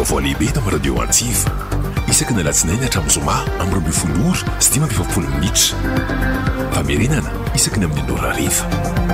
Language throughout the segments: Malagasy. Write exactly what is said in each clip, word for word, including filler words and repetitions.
vaovao lehibe eto amin'ny radio Antsiva isaky ny alatsinainy hatramin'ny zoma amin'ny roa ambin'ny folo ora sy dimy amby efapolo minitra famerenana isaky ny amin'ny andora hariva.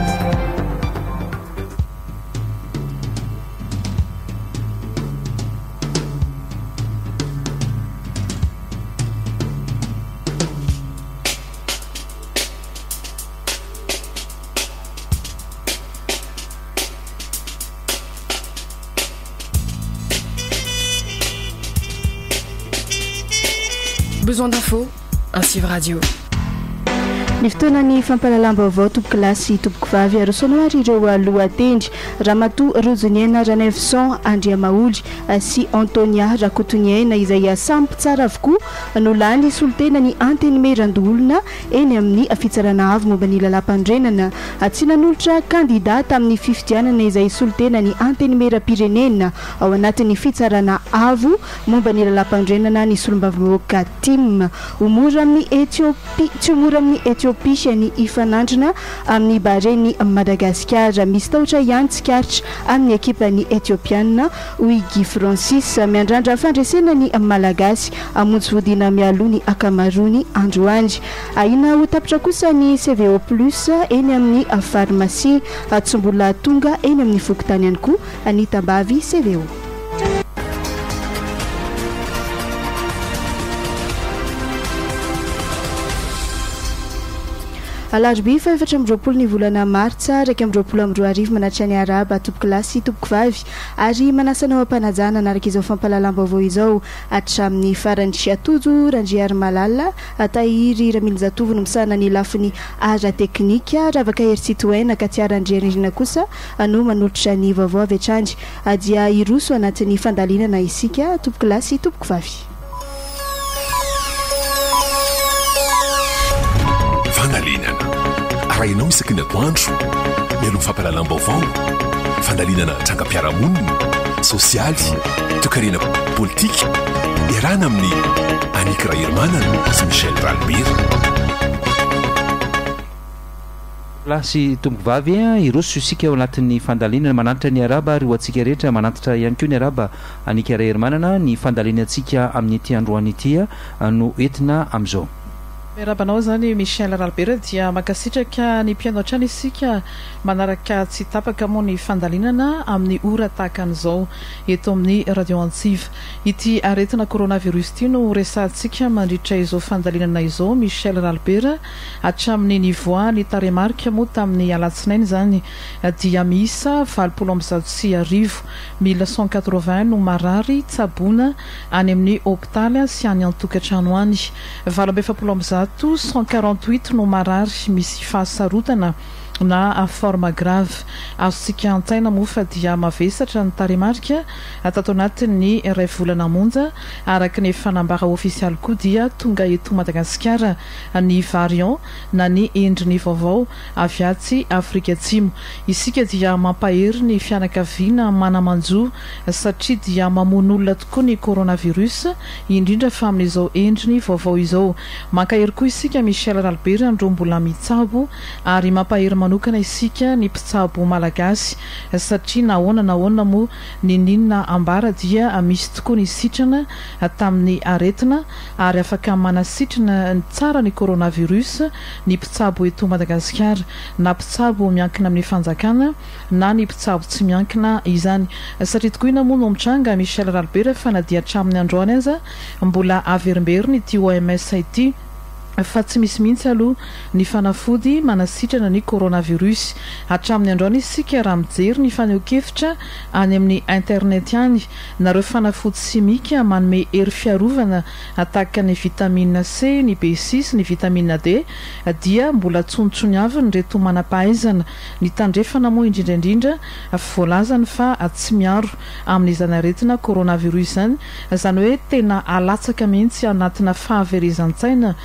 Besoin d'infos, Antsiva Radio. Ny fotoanany fampalalam-baovao tompoko lasy tompoko vavy arosoana ary ireo lohatendry Ramatoa Rozoniana Ranevson Andriamaoly sy Antonia Rakotoniaina izay sampy tsara avokoa no lany solitena ny antenimera-olona eny amin'ny fitsarana avy momba ny lalam-pandrenana tsy nanolotra kandidata amin'ny fifidianana izay solitena ny antenimera-pirenena ao anatin'ny fitsarana avo momba ny lalam-pandrenana ny solombavamboaka Tim umora amin'ny Ethiopia tsy umora amin'ny Ethiopia ny ifanandrina amin'ny bareny Madagascar misy tahotra ihany tsikaritra amin'ny ekipa ny Ethiopiana Uigi Francis miandrandra fandresena ny Malagasy amonjy vodina mialoha ny akamarony androany aina ho tapitra kosa ny C V O plus eny amin'ny pharmacie tsy mbola tonga eny amin'ny fokotany ihany koa Anita Mbavy C V O. Alarbi fa efatra amby roapolo ny volana martsa raika amby roapolo amby roa arivo manatrika ny araba tompoko lasy tompoko vavy ary manasanao ampanajana anaraka izao fampalalam-baovao izao hatramin'ny farany Tsiatojo Randriary Malala Tahiry Ramily Zatovo no misana ny lafiny ara teknika ravaka Hery Citoyen ka tsy arandriarina kosa no manolotra ny vaovao avy hatrany dia iroso anatin'ny fandalinana isika tompoko lasy tompoko vavy. Fandalinana arahinao isaky ny atoandro mialoha fampalalam-baovao fandalinana trangam-piarahamonina sosialy toekarena politika iarahana amin'ny Annika Rahermanana sy Michel Ralbert. Lasy tompoko vavy iroso isika ao anatin'ny fandalinana manantitra ny araba ary ho antsika rehetra manantitra ihany koa ny araba Annika Rahermanana ny fandalinantsika amin'ny ity androany ity no entina amin'izao. Rabanao zany Michel Ralbert dia makasitraka ny mpianao trano isika manaraka tsy tapaka moa ny fandalinana amin'ny ora tahaka an'izao eto amin'ny radio Antsiva. Ity aretina coronavirus ity no resantsika mandritra izao fandalinana izao Michel Ralbert hatramin'ny nivoa ny taremarika moa tamin'ny alatsinainy zany dia miisa valopolo amby zato sy arivo mille cent quatre-vingts no marary tsabona any amin'ny hôpitaly sy any an-tokantrano any valo amby efapolo amby zato cent quarante-huit no marary misy fahasarotana na forme grave azosika antaina moa fa dia mavesatra ny taremarika atato anatin'ny iray volana monja araka ny fanambara ofisialy koa dia tonga eto Madagasikara ny variant na ny endriny vaovao avy atsy Afrika Atsimo. Isika dia mampahery ny fianakaviana manamanjo satria dia mamono olona tokoa ny coronavirus indrindra fa amin'izao endriny vaovao izao. Mankahery koa isika Michel Ralbert andro mbola mitsabo ary mampahery manokana isika ny mpitsabo malagasy satria nahoana nahoana moa ny ninona ambara dia misy tokoa ny sitrana tamin'ny aretina ary afaka manasitrana tsara ny coronavirus ny mpitsabo eto Madagasikara na mpitsabo miankina amin'ny fanjakana na ny mpitsabo tsy miankina izany satria tokoina moa no mitranga Michel Ralbert fa na dia hatramin'ny androany aza mbola averimberiny ity O M S ity fa tsy misy mihitsy aloha ny fanafody manasitrana ny coronavirus hatramin'ny androany isika raha mijery ny faneho-kevitra any amin'ny internet ihany nareo fanafody simika manome hery fiarovana tahaka ny vitamine C, ny B six, ny vitamine D dia mbola tsontsony avy ny reto manam-pahaizana ny tandrefana moa indrindraindrindra voalazany fa tsy miaro amin'izany aretina coronavirus izany zany hoe tena alatsaka mihitsy anatina fahaverezan-tsaina izy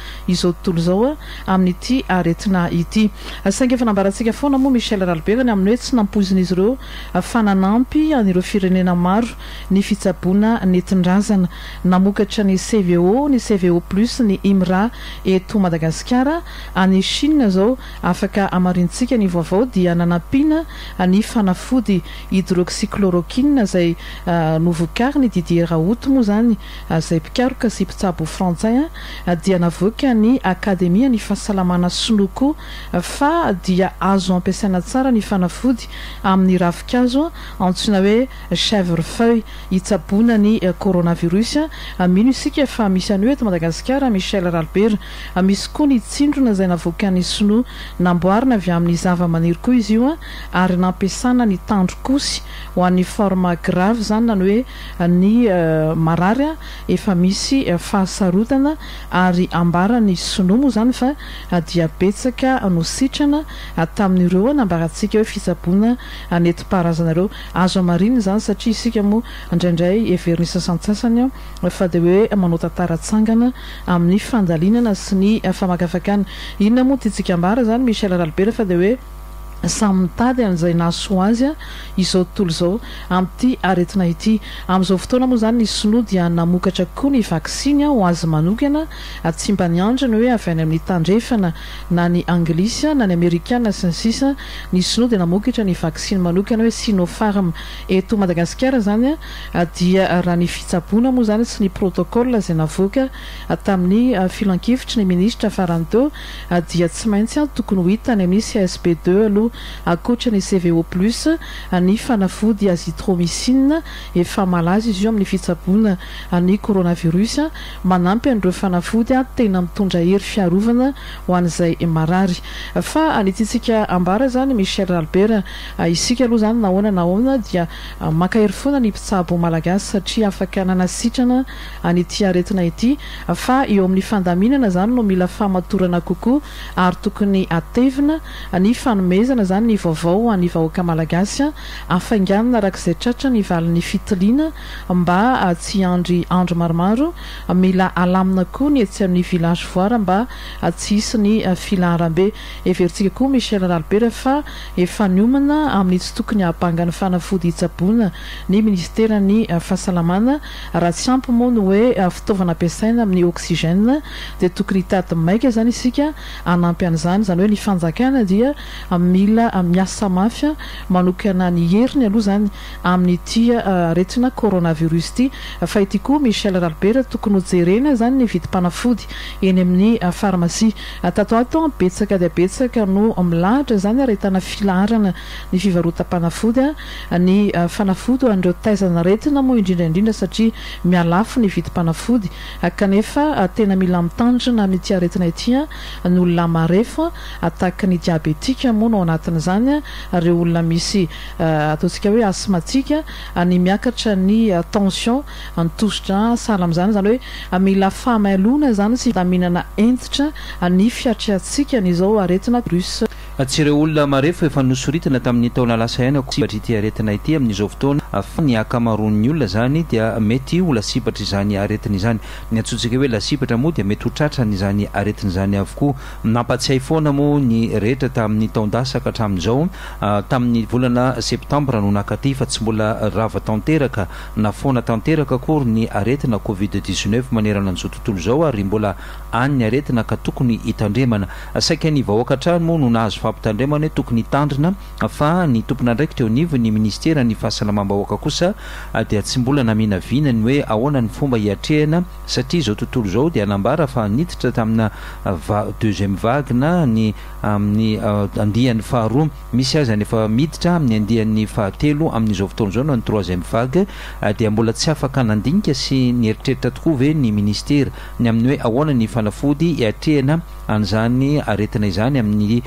izao tontolo izao amin'ity aretina ity. Saingy efa nambarantsika foana moa Michel Ralberany amin'ny hoe tsy nampoizina izy ireo fananampy anireo firenena maro ny fitsaboana nentin-drazana. Namokatra ny C V O, ny C V O plus, ny I M R A eto Madagasikara. Any Chine zao afaka amarintsika ny vaovao dia nanampiana ny fanafody hydroxychloroquine zay uh, novokariny Didier Raoult moa zany uh, zay mpikaroka sy mpitsabo frantsay uh, dia navoaka ny akademia ny fahasalamana Sonoko uh, fa dia azo ampiasaina tsara ny fanafody amin'ny ravikazo antsoina hoe chèvrefeuille hitsaboana ny uh, coronavirus. Uh, mino isika fa misy an'io eto Madagasikara Michel Ralbert uh, misy koa ny tsindrona zay navoakan'ny Sono namboarina avy amin'ny zava-maniry koa izy io ary nampiasana ny tandrokosy ho an'ny forme grave zany na hoe ny uh, marary efa misy uh, fahasarotana ary ambara ny Sono moa zany fa uh, dia betsaka no sitrana uh, tamin'ireo nambarantsika hoe fitsaboana uh, netim-paharazanareo azo amariny zany satria isika moa indraindray everiny sasantsasany uh, fa dia hoe manao tantara tsangana amin'ny fandalinana sy ny uh, famakafakana. Inona moa tiantsika ambara zany Michel Ralbert fa dia hoe samy mitady an'izay nahasoa azy izao tontolo izao amin'ity aretina ity. Amin'izao fotoana moa zany ny Sono dia namokatra koa ny vaksiny ho azy manokana tsy mba niandry ny hoe avy any amin'ny tandrefana na ny anglisy na ny amerikana sy ny sisa. Ny Sono dia namokatra ny vaksiny manokana hoe Sinopharm eto Madagasikara zany dia raha ny fitsaboana moa zany sy ny protocole zay navoaka tamin'ny filan-kevitry ny ministra farany teo dia tsy maintsy tokony ho hita any amin'ny C S P deux aloha akoatra ny C V O plus ny fanafody azithromycine efa malaza izy io amin'ny fitsaboana ny coronavirus manampy an'ireo fanafody tena mitondra hery fiarovana ho an'izay marary. Fa anititsika ambara zany Michel Ralbert isika aloha zany nahoana nahoana dia maka hery foana ny mpitsabo malagasy satria afaka nanasitrana an'ity aretina ity fa eo amin'ny fandaminana zany no mila famatorana kokoa ary tokony atevina ny fanomezana zany ny vaovao any vahoaka malagasy afainganana arak'izay tratra ny valin'ny fitiliana mba tsy andry andro maromaro. Mila alamina koa ny etsy amin'ny village voara mba tsy hisy ny filaharam-be. Everitsika koa Michel Ralbert fa efa niomana amin'ny tsy tokony hampangany fanafody hitsaboana ny ministera ny fahasalamana raha tsy ampy moa no hoe fitaovana ampiasaina amin'ny oxygène dia tokony hitady maika zany isika anampy an'izany zany hoe ny fanjakana dia mila miasa mafy manokana ny heriny aloha zany amin'ity aretina coronavirus ity. Fa ity koa Michel Ralbert tokony hojerena zany ny vidim-panafody eny amin'ny pharmacie. Tato ato betsaka dia betsaka no milahatra zany aretana filaharana ny fivarotam-panafody ny fanafody an'ireo taizana aretina moa indrindra indrindra satria mialafo ny vidim-panafody kanefa tena mila mitandrina amin'ity aretina ity ny olona marefo ataka ny diabetika moa no anatin'izany ireo olona misy ataontsika hoe asthmatique ny miakatra ny tension ny tositra sahala amin'izany zany hoe mila fahamailona zany sy mihinana entitra ny fiatriantsika n'izao aretina virus. Tsy ireo olona marefo efa nosoritana tamin'ny taona lasa ihany sibatra ity aretina ity amin'izao fotoana fa ny akamaroan'ny olona zany dia mety ho lasibatra izany aretina izany. Ny antsointsika hoe lasibatra moa dia mety ho tratrany izany aretina izany avokoa. Nampatsiahy foana moa ny rehetra tamin'ny taondasaka hatramin'izao tamin'ny volana septambra no nakaty fa tsy mbola rava tanteraka na foana tanteraka akory ny aretina covid dix-neuf manerana an'izao tontolo izao ary mbola any ny aretina ka tokony hitandremana. Saika ny vahoaka hatrany moa no nahazo fampitandremana hoe tokony hitandrina fa ny tompona ndraiky teo nivo ny ministera ny fahasalamam-bahoaka kosa dia tsy mbola naminavinany hoe ahoana ny fomba hiatrehana satria izao tontolo izao dia anambara fa niditra tamina deuxième vague na ny amin'ny andihan'ny faharoa misy azy any efa miditra amin'ny andihan'ny fahatelo amin'izao fotoana izao no ny troisième vague dia mbola tsy afaka nandinika sy nieritreritra tokoa ve ny ministera ny amin'ny hoe ahoana ny fanafody hiatrehana an'izany aretina izany amin'ny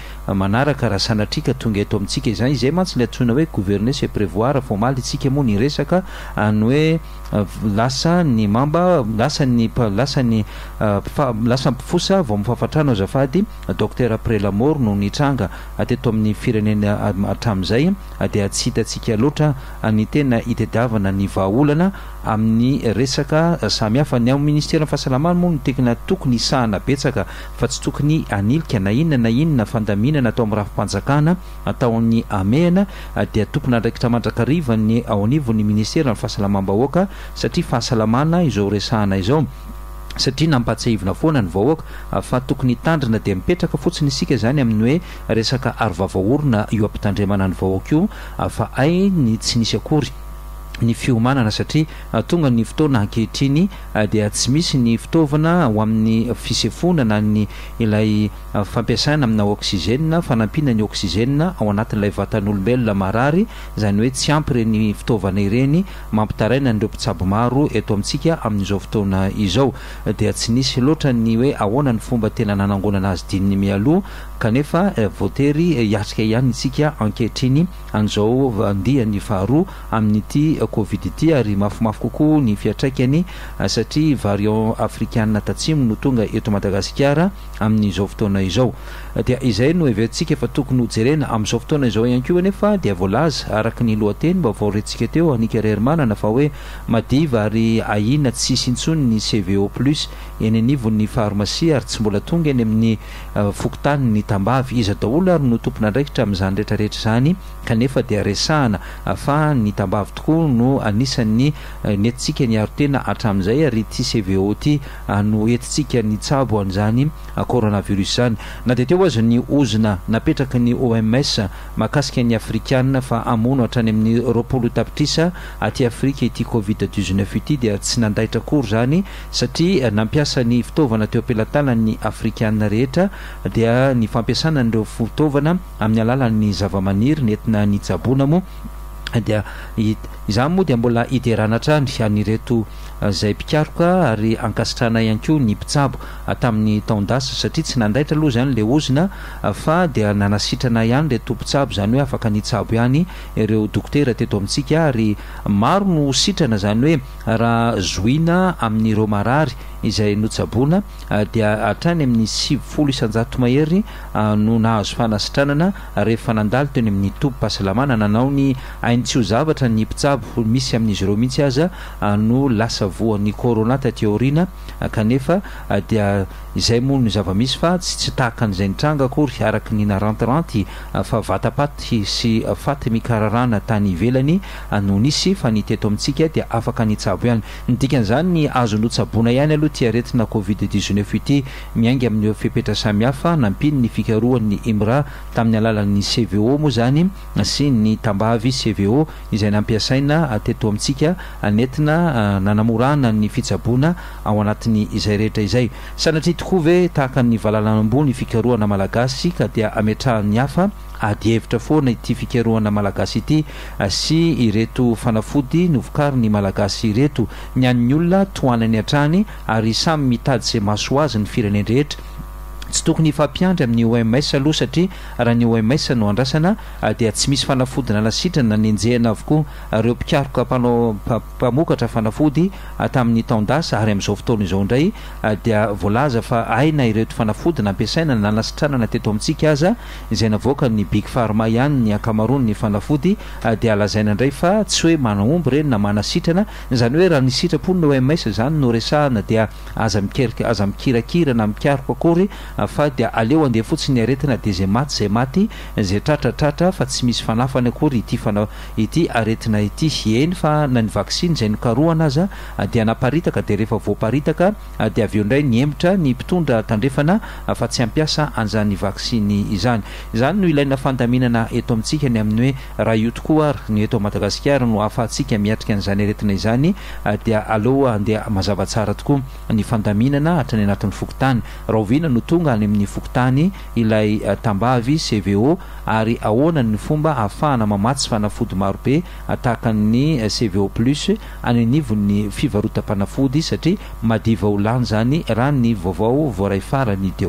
manaraka raha sanatrika tonga eto amintsika izany izay mantsy le antsoina hoe gouverner c'est prévoir fomaly tsika moa ny resaka any hoe lasa ny mamba lasa ny lasa ny lasa mpifosa vao mifahafatrano azafady docteur après la mort no nitranga ateto amin'ny firenena hatramin'izay dia tsy hitatsika loatra ny tena itadiavana ny vahaolana amin'ny resaka samihafa ny ao ministère ny fahasalamana moa no tekina tokony isahana betsaka fa tsy tokony anilika na inona na inona fandaminana atao amin'ny rafim-panjakana ataon'ny amehana dia tompona andraikitra mandrakariva ny ao anivon'ny ministère ny fahasalamam-bahoaka satria fahasalamana izao resahana izao satria nampatsahivina foana ny vahoaka fa tokony tandrina dia mipetraka fotsiny isika zany amin'ny hoe resaka arovavaorona io ampitandremana ny vahoaka io fa ay ny tsy nisy akory ny fiomanana satria tonga ny fotoana ankehitriny dia tsy misy ny fitaovana ho amin'ny fisefonana ny ilay fampiasana amina oxygène fanampina ny oxygène ao anatin'ilay vatan'olombelona marary zany hoe tsy ampy reny fitaovana ireny mampitaraina nireo mpitsabo maro eto amintsika amin'izao fotoana izao dia tsy nisy loatra ny hoe ahoana ny fomba tena nanangonana azy dininy mialoha kanefa voatery hiatrika ihany isika ankehitriny an'izao andia ny faharoa amin'ity covid ity ary mafimafy kokoa ny fiatraikany satria variant africaine tatsimo no tonga eto Madagasikara amin'izao fotoana izao dia izay no evertsika fa tokony hojerena amin'izao fotoana izao ihany koa nefa dia voalaza araka ny lohateny mba vaorentsika teo anika rermanana fa hoe madiva ary ahina tsisy intsony ny C V O plus eny anivon'ny pharmacie ary tsy mbola tonga eny amin'ny fokotany ny tambavy izy daholo ary no tompona andraikitra amin'izany rehetrarehetra zany kanefa dia resahana fa ny tambavy tokoa no anisan'ny nentsika ny arotena hatramin'izay ary ty C V O ty no entitsika ny tsabo an'izany coronavirus zany na dia teo azy ny ozona napetraka ny O M S makasika ny afrikana fa amono hatrany amin'ny roapolo tapitrisa aty Afrika ity covid dix-neuf ity dia tsy nandaitra akory zany satria nampiasa ny fitaovana teo ampelatana ny afrikana rehetra dia ny fampiasana n'ireo fitaovana amin'ny alalan'ny zavamaniry nentina ny tsabona moa dia izany moa dia mbola hiderana trany anireto zay mpikaroka ary ankasitrana ihany koa ny mpitsabo tamin'ny taondasa satria tsy nandaitra aloha zany le ozina fa dia nanasitrana ihany le tompitsabo zany hoe afaka nitsabo ihany ireo dokotera teto amintsika ary maro no sitrana zany hoe raha zoina amin'ireo marary izay notsabona dia hatrany amin'ny sivifolo isanjato mahery no nahazo fanasitranana rehefa nandalo teny amin'ny tobim-pahasalamana nanao ny aintsio zavatra ny mpitsabo misy amin'izy ireo mihitsy aza no lasa voan'ny corona taty aoriana kanefa dia izay moa ny zava-misy fa tsy tsy tahaka an'izay nitranga akory araky ny narantiranty fa vatapaty sy faty mikararana tany ivelany no nisy fa ny teto amintsika dia afaka nitsabo ihany nidikan'izany ny azo notsabona ihany aloha ty aretina covid dix-neuf ity miainga amin'ny fepetra samihafa nampiny ny fikaroan'ny imra tamin'ny alalan'ny C V O moa zany sy ny tambavy C V O izay nampiasaina teto amintsika nentina nanamorana ny fitsabona ao anatin'ny izay rehetra izay sanatria tokoa ve tahaka ny valalana ambony fikaroana malagasy ka dia ametrahany hafa ady hevitra foana ity fikaroana malagasy ity sy ireto fanafody novokary ny malagasy ireto ny an'ny olona toanany hatrany ary samy mitady izay maso azy ny fireneny rehetra tsy tokony fampiandry amin'ny O M S aloha satria raha ny O M S no andrasana dia tsy misy fanafody nalasitrana nenjehana avokoa ireo mpikaroka mpanao mpamokatra fanafody tamin'ny taondasa ary amin'izao fotoana izao indray dia voalaza fa aina ireto fanafody nampiasaina nanasitranana teto amintsika aza izay navoaka ny big pharma ihany ny akamarony ny fanafody dia alazaina indray fa tsy hoe manaomby reny na manasitrana zany hoe raha ny sitrapony ny O M S zany no resahana dia aza mikerika aza mikirakira na mikaroka akory fa dia aleo andeha fotsiny aretina dia zay maty zay maty zay tratratratra fa tsy misy fanafany akory ity fana ity aretina ity eny fa na ny vaksiny zay nokaroana aza dia naparitaka dia rehefa voaparitaka dia aveo indray niemitra ny mpitondra tandrefana fa tsy ampiasa an'izany vaksiny izany izany no ilaina fandaminana eto amintsika ny amin'ny hoe raha io tokoa ary ny eto Madagasikara no ahafahantsika miatrika an'izany aretina izany dia aloha andeha mazava tsara tokoa ny fandaminana hatrany anatin'ny fokotany raha oviana no tonga any amin'ny fokotany ilay tambavy C V O ary ahoana ny fomba ahafahana mamatsy fanafody marobe tahaka ny C V O plus any anivon'ny fivarotam-panafody satria madiva ho lany zany raha ny vaovao voaray farany teo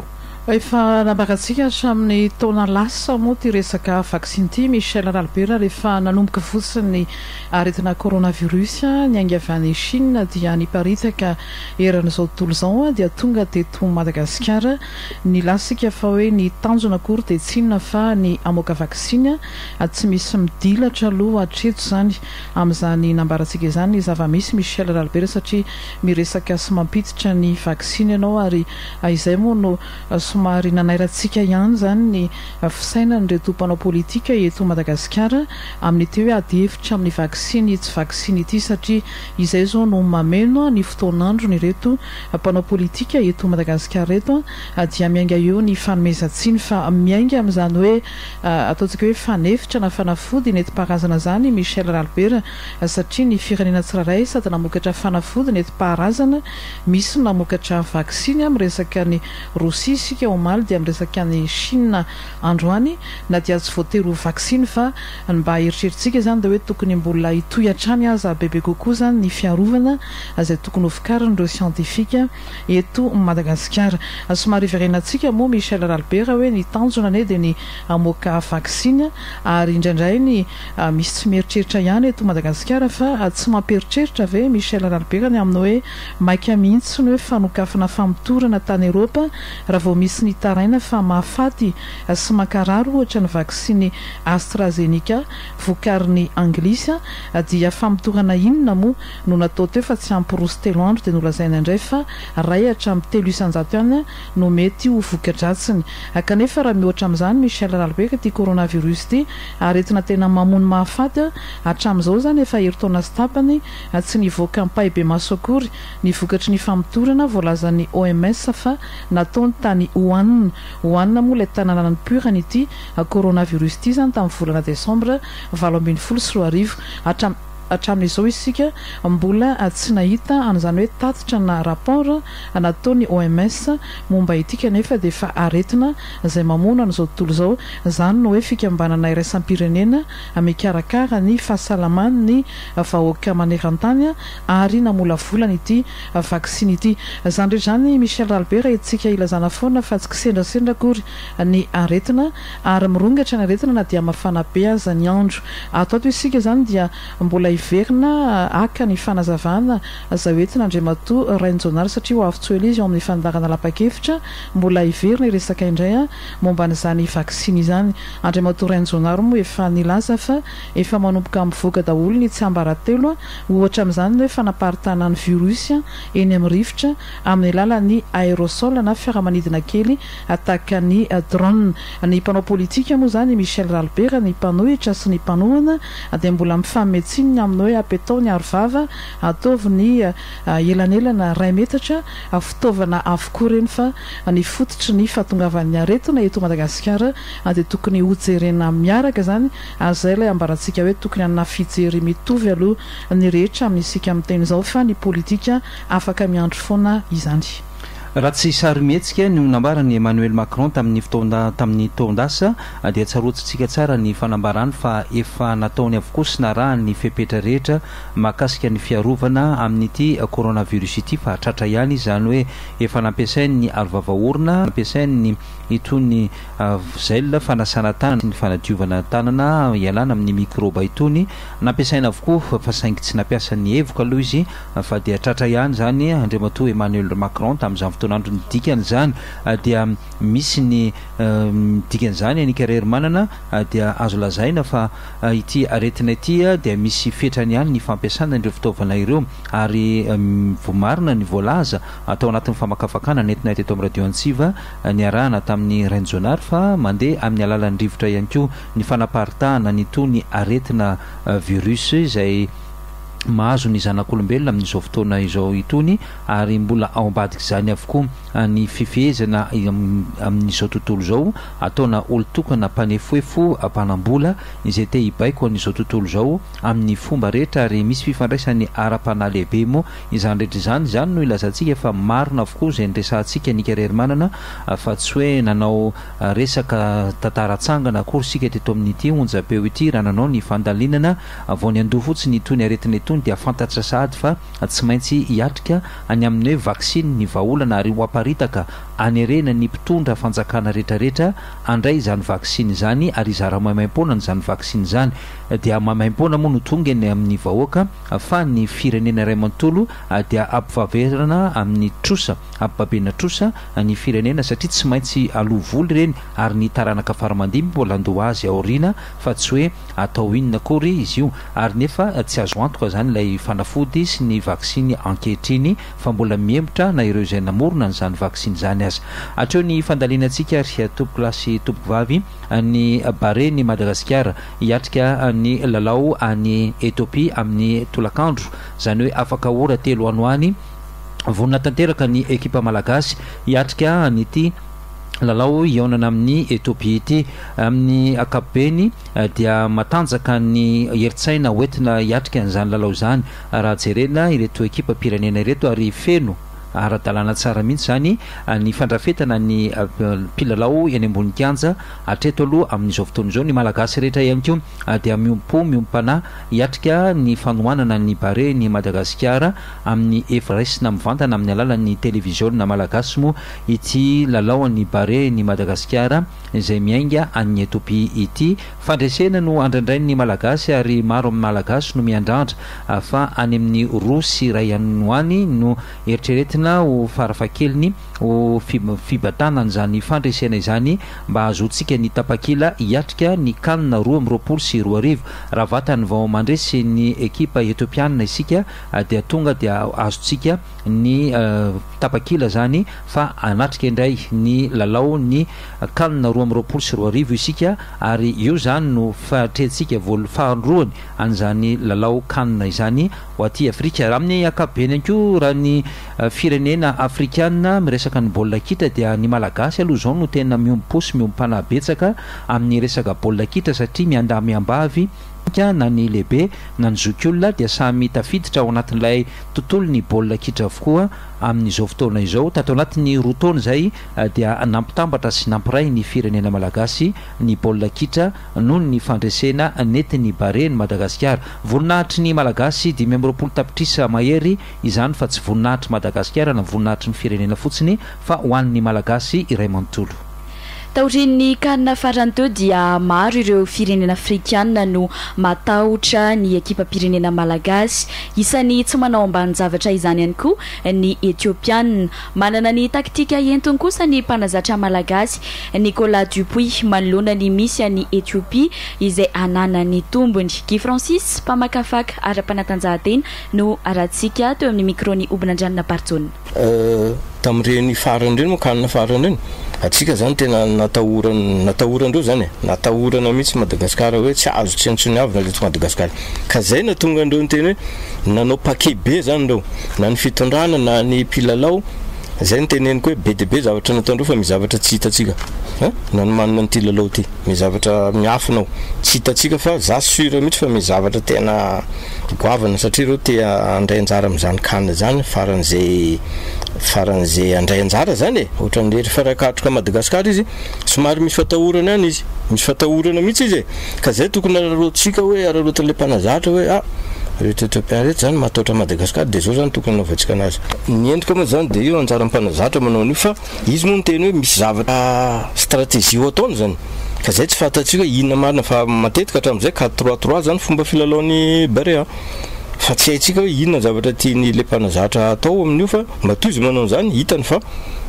efa nambaratsika hatramin'ny taona lasa moa ty resaka vaksiny ty Michel Ralbert rehefa nanomboka fotsiny aretina coronavirus ny ainga avy any Chine dia niparitaka eran'izao tontolo izao dia tonga teto Madagasikara ny lasika fa hoe ny tanjona akory dia tsy inona fa ny amoaka vaksiny tsy misy midilatra aloha hatreto zany amin'izany nambaratsika izany zava-misy Michel Ralbert satria miresaka sy mampiditra ny vaksiny ianao ary izay moa no somary nanairantsika ihany zany ny fisaina ny retompanao politika eto Madagasikara amin'ny ty hoe ady hevitra amin'ny vaksiny tsy vaksiny ity satria izay zao no mameno ny fotoanandro ny reto mpanao politika eto Madagasikara reto dia miainga eo ny fanomezantsiny fa miainga amin'izany hoe ataontsika hoe fanefitra na fanafody nentim-paharazana zany Michel Ralbert satria ny firenena tsirairay sady namokatra fanafody nentim-paharazana misy namokatra vaksiny amin'ny resaka ny Rosia sika omaly dia amin'ny resaka ny Chine androany na dia tsy voatery ho vaksiny fa mba eritreritsika zany dia hoe tokony mbola hitoy hatrany aza bebe kokoa zany ny fiarovana izay tokony ho fikarin'ireo siantifika eto Madagasikara somary iverenantsika moa Michel Ralbert hoe ny tanjona ane dia ny amoaka vaksiny ary indraindray ny misy tsy mieritreritra ihany eto Madagasikara fa tsy mamperitreritra ve Michel Ralbert ny amin'ny hoe maika mihitsy ny hoe fanokafana famitorana tany Eropa raha vao misy ny taraina fa mahafaty sy mankarary ohatra ny vaksiny AstraZeneca vokarin'ny Anglisy dia famitorana inona moa no natao teo fa tsy ampirosy telo andro dia nolazaina indray fa ray hatramin'ny telo isan-jato ihany no mety ho voka-dratsiny kanefa raha mihoatra amin'izany Michel Ralbert ty coronavirus ty aretina tena mamono mahafaty hatramin'izao zany efa heritaona sy tapany tsy nivoaka ampay be maso akory ny vokatry ny famitorana voalazan'ny O M S fa nataony tany Wuhan Wuhan moa ilay tanàna nipurany ity coronavirus ity zany tamin'ny volana desambra valo ambin'ny folo sy roa arivo hatram hatramin'izao isika mbola tsy nahita an'izany hoe tatitra na rapport nataony O M S momba ity kanefa dia efa aretina izay mamono an'izao tontolo izao zany no hoe fikambanana iraisam-pirenena mikarakara ny fahasalamany ny vahoaka maneran-tany ary namolavolana ity vaksiny ity zany rehetra zany Michel Ralbert etsika ilazana foana fa tsy kisendrasendra akory ny aretina ary mirongatra ny aretina na dia mafana be aza ny andro ataoto isika zany dia mbola iverina aka ny fanazavana za hoentina Andriamatoa Rainjonary satria ho avy tsoela izy ao amin'ny fandarana lapa-kevitra mbola iverina iresaka indray momba n'izany vaksiny izany Andriamatoa Rainjonary moa efa nilaza fa efa manomboka mivoaka daholo ny tsy ambaratelo ohatra amin'izany hoe fanaparitana ny virus eny amin'ny rivotra amin'ny alalan'ny aérosol na fiaramanidina kely ataka ny drone ny mpanao politika moa zany Michel Ralbert ny mpanohitra sy ny mpanohana dia mbola mifametsiny amin'ny hoe apetao ny arovava ataovy ny elanelana ray metatra fitaovana avokoa reny fa ny fototry ny fahatongavan'ny aretina eto Madagasikara dia tokony hojerena miaraka zany azay ilay ambarantsika hoe tokony anna fijery mitovy aloha ny rehetra amin'ny isika amin'ny teny izao fa ny politika afaka miandro foana izany raha tsy sarymetsika no nambarany Emmanuel Macron tamin'ny fotoana tamin'ny taondasa dia tsarotsitsika tsara ny fanambarany fa efa nataony avokoa sy narahany fepetra rehetra mahakasika ny fiarovana amin'ity coronavirus ity fa tratra ihany izany hoe efa nampiasainy ny arovavaorona nampiasainy ny itony zel fanasana tanana ny fanadiovana tanana ialana amin'ny microba itony nampiasaina avokoa fa saingy tsy nampiasa ny evoka aloha izy fa dia tratra ihany zany Andriamatoa Emmanuel Macron tamin'izany fotoanandro ny dikany zany dia misy ny dikan'izany anikarary manana dia azo lazaina fa ity aretina ity dia misy fetrany ihany ny fampiasana ireo fitaovana ireo ary vomarina ny voalaza atao anatin'ny famakafakana nentina teto amin'ny radio Antsiva ny arahana tamin'ny Rainjonary fa mandeha amin'ny alalan'ny rivotra ihany koa ny fanaparitahana ny tony aretina virus izay mahazo ny zanak'olombelona amin'izao fotoana izao itony ary mbola ao ambadiky zany avokoa ny fifehezana amin'izao tontolo zao ataona olo-tokana mpanefoefo mpanambola izay te hibaiko an'izao tontolo zao amin'ny fomba rehetra ary misy fifandraisany ara-pana lehibe moa izany rehetra izany zany no ilazantsika fa marina avokoa izay nyresantsika nikarary manana fa tsy hoe nanao resaka tantara-tsangana akory sika teto amin'ity onjapeo ity raha nanao ny fandalinana vao ny andoha fotsiny itony aretina itony dia fantatra sahady fa tsy maintsy hiatrika any amin'ny hoe vaksiny ny vahaolana ary ho aparitaka anerena ny mpitondra fanjakana rehetrarehetra andray zany vaksiny zany ary izara maimaim-poana ny zany vaksiny zany dia maimaim-poana moa no tongany amin'ny vahoaka fa ny firenena iray manontolo dia ampivaverana amin'ny trosa ampibabena trosa ny firenena satria tsy maintsy aloha voly reny ary ny taranaka faramandimy mbola andoha azy aoriana fa tsy hoe atao inona kory izy io ary nefa tsy azo antoka zany ilay fanafody sy ny vaksiny ankehitriny fa mbola miembotra na ireo izay namorona n'izany vaksiny zany azy atreo ny fandalianantsika ry tompo lasy tompo vavy ny bare ny Madagasikara hiatrika ny lalao any Ethiopie amin'ny tolakandro zany hoe afaka ora telo anoany vonina tanteraka ny ekipa malagasy hiatrika nyty lalao ionana amin'ny Ethiopie ity amin'ny akapobeny dia matanjaka ny heritsaina hoentina hiatrika n'izany lalao zany raha jerena ireto ekipa pirenena ireto ary feno ara-dalàna tsara mihitsy zany ny fandrafetana ny mpilalao eny ambony kianja atreto aloha amin'izao fotoana izao ny malagasy rehetra ihany koa dia miompo miompana hiatrika ny fanohanana ny bare ny Madagasikara amin'ny evraisina mivantana amin'ny alalan'ny televiziona malagasy moa ity lalao ny bare ny Madagasikara izay miainga any Ethiopie ity fandresena no andraindray ny malagasy ary maro amin'ny malagasy no miandrandra fa any amin'ny rosy ray anoany no eritreretina ho farafakeliny ho fibatanana zany fandresena izany mba azotsika ny tapakila hiatrika ny kanina roa amby roapolo sy roa arivo raha vatany vao mandresy ny ekipa etiopiana isika dia tonga dia azotsika ny uh, tapakila zany fa anatrika indray ny lalao ny kanina roa amby roapolo sy roa arivo isika ary io zany no fahatrehantsika voalo fahandroany an'izany lalao kanina izany ho aty Afrika raha amin'ny akapobeny ihany koa raha ny uh, firenena afrikana miresaka ny baolina kitra dia ny malagasy aloha zao no tena miomposy miompana betsaka amin'ny resaka baolina kitra satria mianda miambavy na ny lehibe na ny zokiolona dia samy tafiditra ao anatin'ilay tontolo ny baolina kitra avokoa amin'izao fotoana izao tato anatin'ny roa taona zay dia nampitambatra sy nampiray ny firenena malagasy ny baolina kitra noho ny fandresena netiny bare ny Madagasikara voninahitry ny malagasy dimy amby roapolo tapitrisa mahery izany fa tsy voninahitry Madagasikara na voninahitry ny firenena fotsiny fa ho an'ny malagasy iray manontolo. Taorin'ny kanina farany teo dia maro ireo firenena afrikana no matahotra ny ekipa pirenena malagasy isany tsy manao ambany zavatra izany ihany koa ny Etiopiana manana ny taktika entony kosa ny mpanazatra malagasy Nicolas Dupuis manoloana ny misy any Ethiopie izay anana ny tombony Guy Francis mpamakafaka ara-panatanjahantena no aratsika teo amin'ny microny Obinandrianina Partone. Uh, tamreny farany reny mo kanina farany reny atsika zany tena natahorana natahorandreo zany natahorana mihitsy Madagasikara hoe tsy azo tsentsony avy naleto Madagasikara ka zay na tonga andreo ny teny hoe nanao paquet be zany ndreo na ny fitondrana na ny mpilalao zay ny teneniko hoe be de be zavatra nataondreo fa mizavatra tsy hitatsika na ny manana ny ty lalao ty mizavatra miafinao tsy hitatsika fa za sura mihitsy fa mizavatra tena goavana satria reo te andray anjara amin'izany kanina zany faran'izay faran'izay andray anjara zany e ohatran'le farakatroka Madagasikara izy somary misy fatahorana ihany izy misy fatahorana mihitsy izy e ka zay tokony ararotsika hoe ararotan'le mpanazatra hoe ah rehetra Ethiopien rehetra zany matahotra Madagasikara de zao zany tokony anaovantsika anazy ny endrika moa zany de io anjara mpanazatra manao an'io fa izy moa ny teny hoe misy zavatra stratégie ho ataony zany ka zay tsy fantatsika hoe inona marina fa matetika hatramin'izay quatre trois trois zany fomba filalaon'ny Barea fa tsy haitsika hoe inona zavatra tiany le mpanazatra atao amin'io fa matoy izy manao zany hitany fa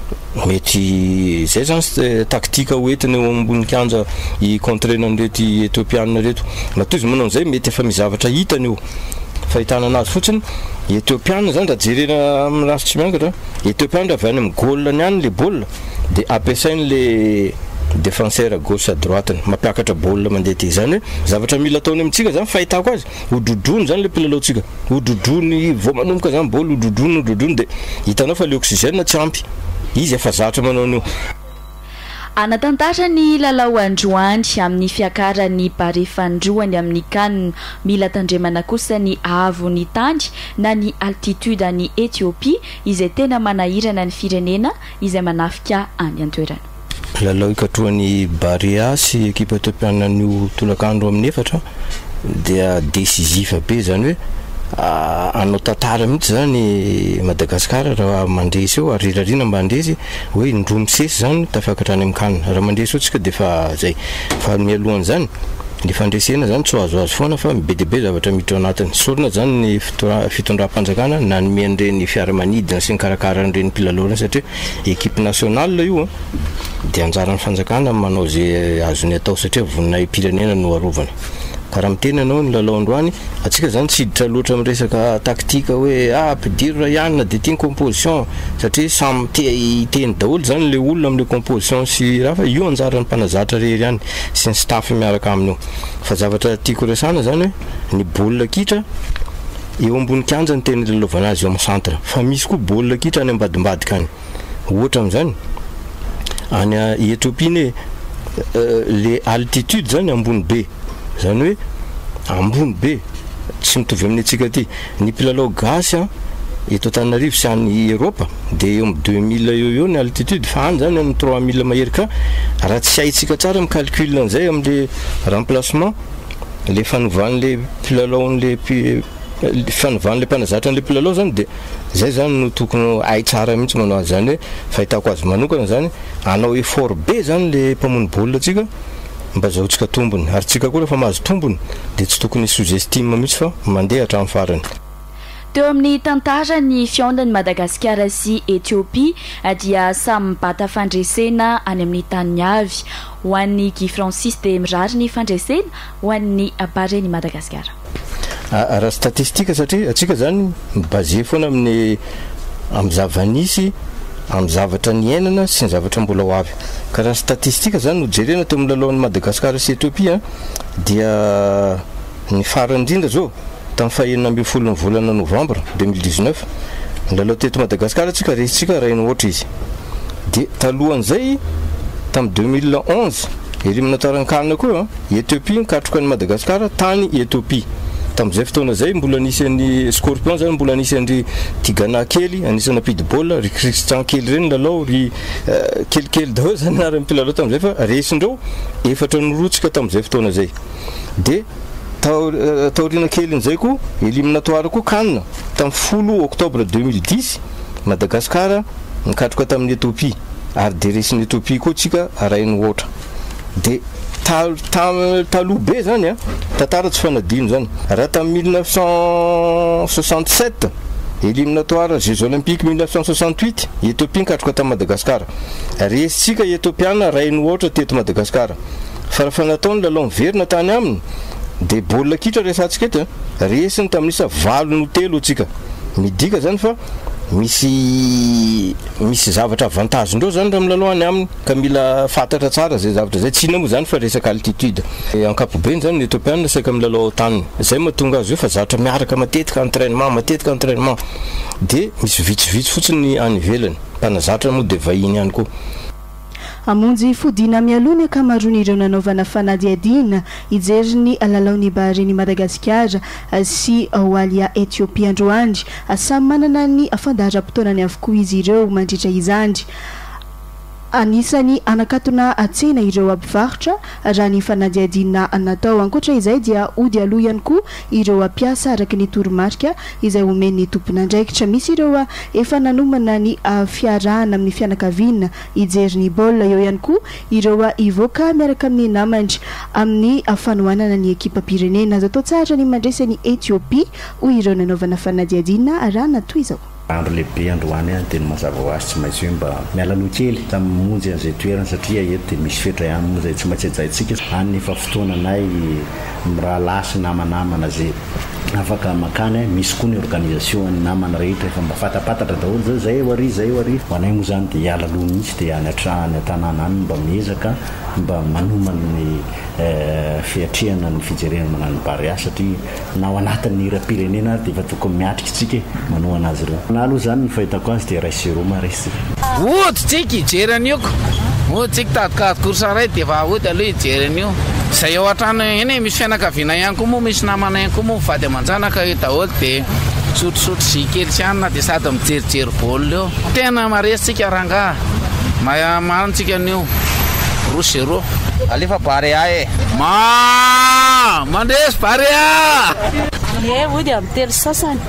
mety zay zany taktika hoentiny eo ambony kianja i contrenany rety Etiopiana reto matoy izy manao zay mety efa mizavatra hitany io fahitana anazy fotsiny Etiopiana zany raha jerena amin'ny raha tsy miangatra Etiopiana raha avy any amin'ny goal niany le baolina de ampiasainy le défenseur gauche à droite mampiakatra baolina mandeha ty zany hoe zavatra mila ataony amintsika zany fahitako azy hodrodrony zany le mpilalao-tsika hodrodrony vao manomboka zany baolina hodrodrony hodrodrony de hitanao fa le oxygène tsy ampy izy efa zatra manao an'io. Anatantara ny lalao androany amin'ny fiakarany bare fandroany amin'ny kanina mila tandremana kosa ny avo ny tany na ny altitude any Ethiopie izay tena manahirana ny firenena izay manafika any an-toerana. Lalao ikatroany Barea sy ekipa Etiopiana ny tolakandro amin'ny efatra dia décisif be zany hoe anao tantara mihitsy zany Madagasikara raha mandresy eo ary rarina mba andresy hoe indroa misesy zany tafakatra any amin'kanina raha mandresy eo tsika de fa zay fa mialohan' zany le fandresena zany tsy azoazo foana fa be debe zavatra miditra anatiny sorina zany ny fitondram-panjakana na ny mian'ireny fiaramanidina sy ny karakara n'ireny mpilalao satria équipe nationale io de anjaran'ny fanjakana manao zay azony atao satria vonina pirenena no arovany karaha miteny anao ny lalao androany atsika zany tsy hiditra loatra miresaka taktika hoe ah ampidirira ihany de tiany composition satria samy teny daholo zany le olona am'le composition sy raha fa io anjaran'ny mpanazatra rery ihany sy ny staff miaraka amin'io fa zavatra tiako resana zany hoe ny baolina kitra eo ambony kanja ny teny lalaovana azy eo amin'ny centre fa misy koa baolina kitra any ambadimbadika any ohatra amin'izany any Ethiopie le altitude zany ambony be zany hoe ambony be tsy mitovy amin'ny atsika aty ny mpilalao gasy a eto Antananarivo sy any Europa de eo amin'ny deux mille eo eo ny altitude fa any zany amin'ny trois mille mahery ka raha tsy haitsika tsara micalcule an'izay amin'le remplacement le fanovan'le mpilalao n'le fanovan'le mpanazatra n'le mpilalao zany de zay zany no tokony hay tsara mihitsy manao azy zany hoe fahitako azy manokana zany anao effort be zany le mpamony baolina atsika mba zahotsika tombony ary tsika koa rehefa mahazo tombony de tsy tokony sous-estime mihitsy fa mandeha hatramin'ny farany teo amin'ny tantara ny fiondan'ny Madagasikara sy Ethiopie dia samy mibata fandresena any amin'ny tany avy ho an'ny Guy Francis de mirary ny fandresena ho an'ny bareny Madagasikara raha statistika satria atsika zany basé foana amin'ny amin'ny zavanisy amin'ny zavatra ny ainana sy ny zavatra mbola ho avy ka raha statistika zany no jerena teo amin'ny lalaon'ny Madagasikara sy Ethiopie dia ny farany indrindra zao tamin'ny fahaenina ambin'ny folo ny volana novambra deux mille dix-neuf ny lalao teto Madagasikara tsika resitsika raha iny ohatra izy de talohan'izay tamin'ny deux mille onze eliminatoire-nkanina koa Ethiopie nikatroka ny Madagasikara tany Ethiopie tamin'izay fotoana zay mbola nisy an'ny Scorpion zany mbola nisy an'ry Tigana kely anisany apidi baolina ry Christian kely reny lalao ry kelikely daholo zany anarany mpilalao tamin'izay fa resindreo efatra norotsika tamin'izay fotoana zay de taorina kelyn'izay koa eliminatoire koa kanina tamin'ny folo octobre deux mille dix Madagasikara nikatroka tamin'ny Ethiopie ary de resin'ny Ethiopie koa tsika arainy ohatra de taloha be zany a tantara tsy fanadino zany raha tamin'ny mille neuf cent soixante-sept éliminatoire Jeux olympiques mille neuf cent soixante-huit Ethiopie nikatroka tamin'ny Madagasikara resitsika Ethiopiana rainy ohatra teto Madagasikara fa raha fanataony lalao miverina tany aminy de baolina kitra resantsika eto resiny tamin'isa valo no telo atsika midika zany fa misy misy zavatra avantage ndreo zany raha milalao any aminy ka mila fantatra tsara zay zavatra zay tsy ina moa zany fa resaka altitude ankapobeny zany ny Etiopiana saika milalao tany zay mahatonga azy io fa zavatra miaraka matetika entraînement matetika entraînement de misy vitsivitsy fotsiny any ivelany mpanazatra moa de vahiny ihany koa amonjy fodina mialoha ny akamaroany ireo nanaovana fanadiadina ijery ny lalaon'ny bareny Madagasikara sy oalia Ethiopie androandry samy manana ny fandaharam-potoanany avokoa izy ireo mandritra izandry anisany anakatona atsena ireo ampivarotra raha ny fanadiadina natao ankoatra izay dia ody aloha ihany koa ireo ampiasa araka ny toromarika izay omen'ny tompon'andraikitra misy ireo efa nanomana ny fiarahana amin'ny fianakaviana ijery ny baolina eo ihany koa ireo ivoaka miaraka amin'ny namandry amin'ny fanohanana ny ekipa pirenena azo atao tsara ny mandresa ny Ethiopie ho ireo nanaovana fanadiadina raha natoy izao andro lehibe androany a tena mazava ho azy tsy maintsy hoe mba mialaloha kely tamin'ny monjy an'izay toerana satria eto dia misy fetra ihany moa zay tsy maintsy ajaintsika any efa fotoananay miraha lasy namanamana zay afaka makany misy koa ny organisation ny namana rehetra efa mba fatapatatra daholo zao zay ho ary zay ho ary ho anay moa zany dia hialaloha mihitsy dia any atrahany an-tanàna any mba miezaka mba manomana ny fiatrehana ny fijerena manano barea satria na ao anatin'ny ra-pirenena dia efa tokony miatrika itsika manao anazy ireo na aloha zany ny fahitako azy dia raisero maresy ody tsika ijeran'ioko ody tsika tadikady korsaray dia efa ody aloha ijeran'io zay ao atrano eny misy fianakaviana ihany koa moa misy namana ihany koa moa vady aman-janaka daholo dia sotrosotro zy kely sy anina dia sady mijerijery baolina eo tena maresitsika rangaha mamanitsika an'io roa zéro alefa barea e ma mandresy barea e ody amin'ny telo sasany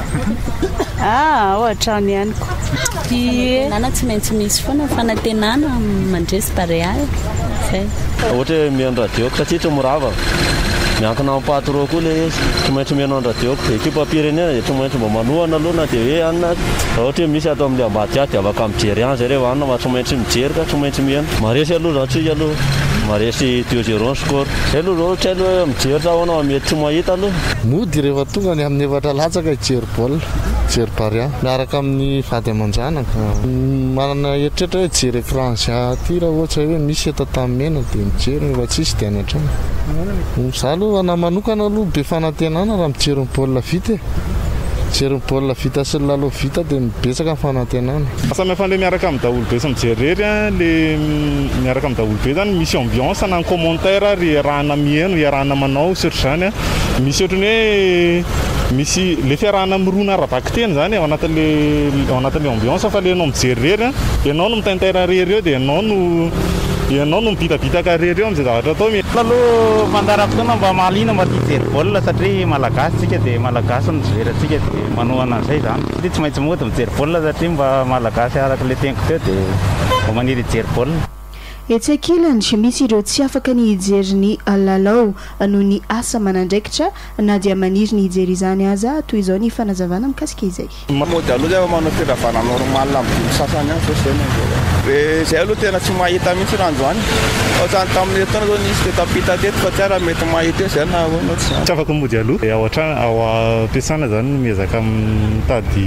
ah ohatrany ihanyko nana tsy maintsy misy foana fanantenana mandresy pareal zay ohatra hoe mihaino radio satria tsy morava miankina amin'ny patron koa le izy tsy maintsy mihaino any radio dia ekipa pirenena dia tsy maintsy mba manohana aloha na dia hoe anina ohatra hoe misy ato amin'ny ambady aty dia afaka mijery any zay rehefa anina ma tsy maintsy mijery ka tsy maintsy mihaino maresy aloha zao tsika aloha maresy deux zéro score zay aloha ohatra aloha mijery sa hoana mety tsy mahita aloha mody rehefa tonga ny amin'ny efatra latsaka hijery baolina jery paria miaraka amin'ny vady aman-janaka manana eritrehitra hoe jery écrange aty raha ohatra hoe misy eto tamin'ny mena dia mijery rehefa tsisy dia any an-trano za aloha na manokana aloha be fanantenana raha mijery ny baolina vita e jery ny baolina vita sy ny lalao vita dia mibetsaka ny fanantenana samy le miaraka amin'ny daholo be sy mijery rery a le miaraka amin'ny daholo be zany misy ambiance na ny commentaire ry arahana mihaino iarahana manao surtout zany a misy ohatrany hoe misy le fiarahana mirona arabaka teny zany ao anatin'le ao anatin'le ambiance fa le anao mijery rery a ianao no mitaintera rery eo dia ianao no ianao no mibitabitaka rery eo amin'izay zavatra atao aloha mandaram-potoana mba mahaliana mba tia jery baolina satria malagasy tsika dia malagasy no jerentsika dia manohana an'izay zany dia tsy maintsy mody mijery baolina satria mba malagasy araka le teniko teo dia mba maniry jery baolina etsy ankilany misy ireo tsy afaka ny hijery ny lalao noho ny asa manandraikitra na dia maniry ny hijery izany aza toy izao ny fanazavana mikasika izay mody aloha zay manao firavana normal amin'ny sasany any fa zay aloha tena tsy mahita mihitsy ranjoany ohatrany tamin'ny taona zao nisy dia tapita teto fa tsy raha mety mahita eo zay na hoana tsy afaka mody aloha ao an-trano ao ampiasana zany no miezaka mitady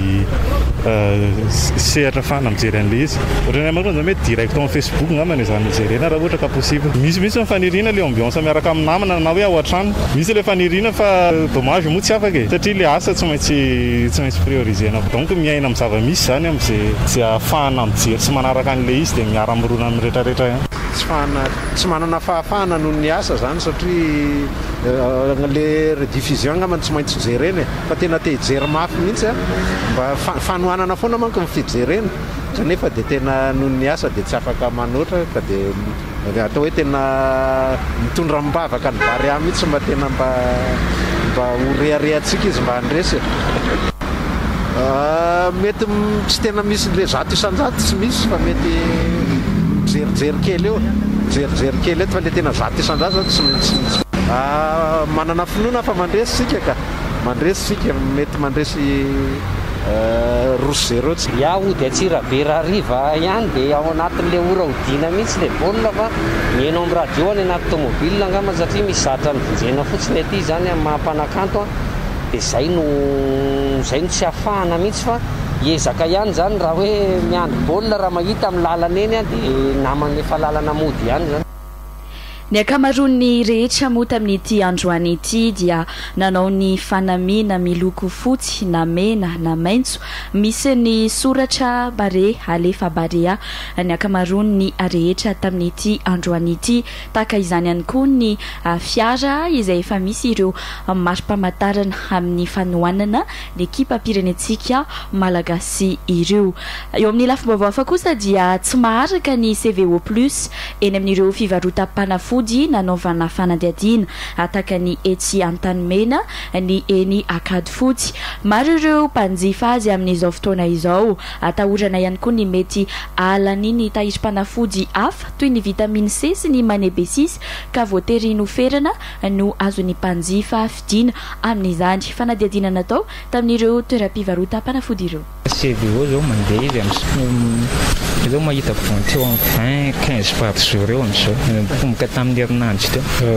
sehatra fana mijery an'le izy ohatrany manao zany hoe direct en Facebook ngambany izany jerena raha ohatra ka possible misy misy mifanirina le ambiance miaraka amin'ny namana na hoe ao an-trano misy le fanirina fa dommage moa tsy afaka e satria le asa tsy maintsy tsy maintsy priorisena donc miaina amin'ny zava-misy zany amin'izay zay ahafahana mijery sy manaraka an'le izy dia miara mirona amin'ny rehetrarehetra ihany tsy fahana tsy manana fahafahana noho ny asa zany satria le rediffusion ngambany tsy maintsy jerena fa tena te hijery mafy mihitsy a mba fanohanana foana manko ny fijerena kanefa dia tena noho ny asa dia tsy afaka manoatra ka dia atao hoe tena mitondra mibavaka ny baria mihitsy mba tena mba mba horeharehantsika izy mba handresy mety tsy tena misy le zato isan-jato tsy misy fa mety jerijery kely eo jerijery kely eto fa le tena zato isan-jato tsy maintsy manana finoana fa mandresy sika ka mandresy sika mety mandresy rosy zéro iaho dia tsirabe raha riva ihany dia ao anatin'le ora hodina mihitsy le baolina fa mihaino amin'ny radio any anaty tomobile angamba satria misy zatra mivinjena fotsiny aty zany amin'ny mahampanakanto a dia zay no zay no tsy hafahana mihitsy fa hiezaka ihany zany raha hoe miandry baolina raha mahita amin'ny lalana eny a dia namany efa lalana mody ihany zany ny akamaroany rehetra moa tamin'ity androany ity dia nanao ny fanamiana miloko fotsy na mena na maintso misy ny soratra bare alefa barea ny akamaroany ny rehetra tamin'ity androany ity tahaka izany ihany koa ny fiara izay efa misy ireo mari-pamantarana amin'ny fanohanana l'ekipa pirenetsika malagasy ireo eo amin'ny lafim-baovao hafa kosa dia tsy maharaka ny C V O plus eny amin'ireo fivarotam-panafody nanaovana fanadihadiana ataka ny etsy an-tanimena ny eny akady fotsy maro ireo mpanjifa azy amin'izao fotoana izao atahorana ihany koa ny mety alan'iny tahiry-panafody hafa toy ny vitamine C sy ny manebesis ka voatery noferana no azon'ny mpanjifa fidina amin'izany fanadihadiana natao tamin'ireo toeram-pivarotam-panafody ireo C V O zao mandeha izy amin'ny zao mahita vonty eo amin'ny vingt quinze par jour eo amin'izao pomboka tamin'ny herinandro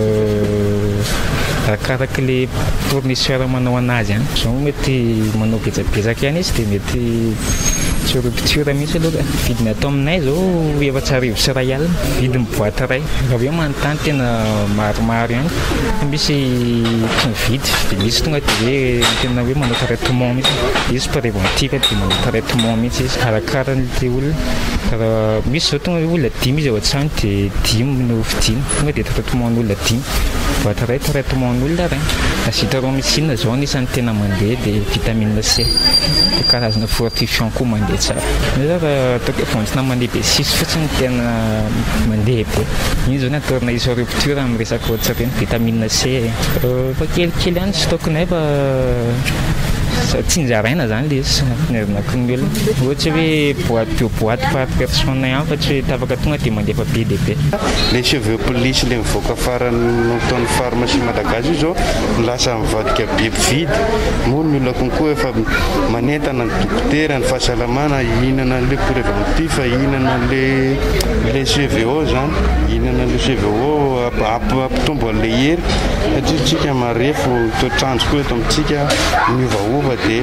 teo arakaraka le fournisseur manao anazy any zao mety manao betsabetsaka ihany izy dia mety tsy rupture mihitsy aloha vidiny atao aminay zao efatsarivo sy ray alina vidiny boîte ray raha hoe manontany tena maromaro ihany misy tsy mividy dia misy tonga dia hoe tena hoe manao traitement mihitsy izy préventif dia manao traitement mihitsy izy arakaran'le olona raha misy zao tonga hoe olona dimy izy ao an-trano dia dimy no vidiny tonga dia traitement n'olona dimy boîte ray traitement n'olona ray azithromycine zao anisan'ny tena mandeha dia vitamine C dia karazana fortifiant koa mandeha tsara raha ataoko vontina mandeha six fotsiny tena mandeha be iny zao ny atorina iso rupture amin'ny resaka ohatsy reny vitamine C fa kelikely kely any tsy tokony efa tsinjaraina zany le nerinakon'olona ohatra hoe boîte boîte par personne ihany fa tsy hoe tapaka tonga dia mandefa be dia be le cheveux police le mivoaka farany taon'ny pharmacie malagasy io zao lasa mivadika be mpividy moa ny olona konkoa efa manentana ny dokotera ny fahasalamana ihinana le préventif ihinana le le C V O zany ihinana le C V O ampitombo an'le hery satria tsika marefo toetrandro koa eto amintsika miovaova dia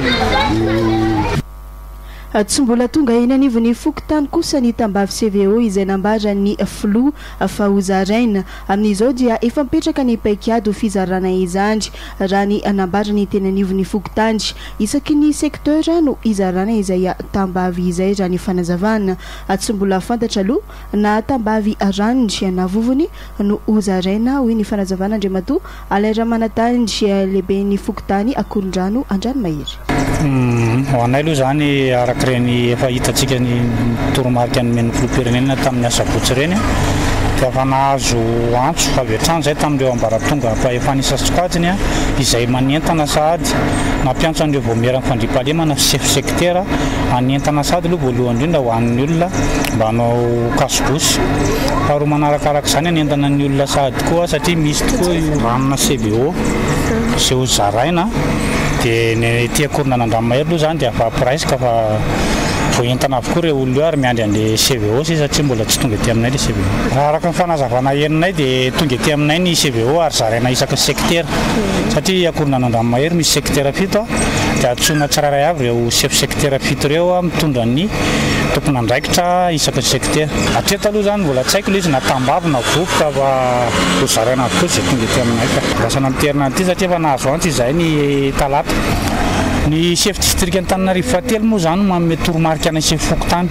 tsy mbola tonga iny anivony fokotany kosa ny tambavy C V O izay nambara ny flou fahozaraina amin'izao dia efa mipetraka ny paikady ho fizarana izandry raha ny anambara ny tena anivony fokotany isaky ny secteur no izarana izay tambavy izay raha ny fanazavana tsy mbola fantatra aloha na tambavy ranondry na vovony no hozaraina hoy ny fanazavana andriamatoa alaira manatandry lehibe ny fokotany akorondrano Andranomahery. ho anay aloha zany arak'ireny efa hitatsika ny toromarika ny men'ny filoham-pirenena tamin'ny asabotsy reny dia efa nahazo antso avy hatrany zay tamin'ireo ambaratonga efa nisasokajiny a izay manentana sady nampiantso an'ireo voamerany fandriam-pahalemana chef secteur anentana sady aloha voalohany indrindra ho an'ny olona mba hanao kasobosy faharoa manarakaraka izany anentana ny olona sady koa satria misy tokoa ranona C V O izay ho zaraina dia ny tia koronan'Andranomahery aloha zany dia afa presque fa voentana avokoa ireo olona io ary miandry an'le C V O sy satria mbola tsy tonga ety aminay le C V O araka ny fanazavana heninay dia tonga ety aminay ny C V O ary zaraina isaka secteur satria koronan'Andranomahery misy secteur fito dia atsoina tsirairay avy ireo chef secteur fito ireo mitondra ny tompon'andraikitra isaka secteur hatreto aloha zany mbola tsy haiko le izy na tambavy na vovoka fa ho zaraina avokoa zay tonga ety aminay ka lasana miterina an'ity satria efa nahazo antso izay ny talata ny chef district Antananarivo fahatelo moa zany manome toromarika ana chef fokotany